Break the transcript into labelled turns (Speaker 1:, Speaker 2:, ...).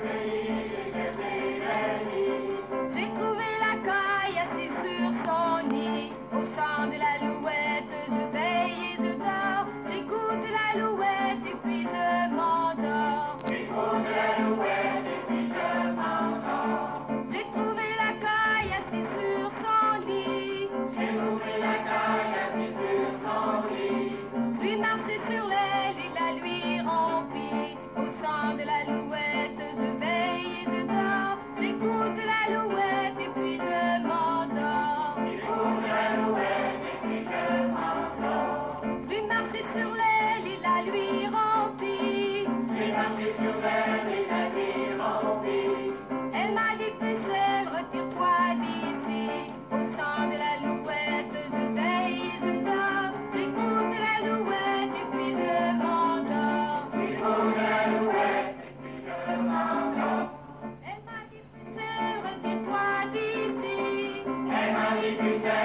Speaker 1: J'ai trouvé la caille assise sur son nid. Au chant de l'alouette, je veille et je dors. J'écoute l'alouette et puis je m'endors.
Speaker 2: J'écoute l'alouette et puis je m'endors.
Speaker 1: J'ai trouvé la caille assise sur son nid.
Speaker 2: J'ai trouvé la caille assise sur son lit.
Speaker 1: Je lui marchais sur l'aile et la lui rompis. Au chant de l'alouette, je veille et je dors. J'écoute l'alouette et puis je m'endors.
Speaker 2: J'écoute l'alouette et puis je m'endors.
Speaker 1: Je lui marchais sur l'aile et la lui rompis.
Speaker 2: J'ai marché sur elle et la vie remplie.
Speaker 1: Elle m'a dit, pucelle, retire-toi d'ici. Au chant de l'alouette, je veille et je dors. J'écoute l'alouette et puis je m'endors.
Speaker 2: J'écoute l'alouette et puis je m'endors.
Speaker 1: Elle m'a dit, pucelle, retire-toi d'ici.
Speaker 2: Elle m'a dit, pucelle,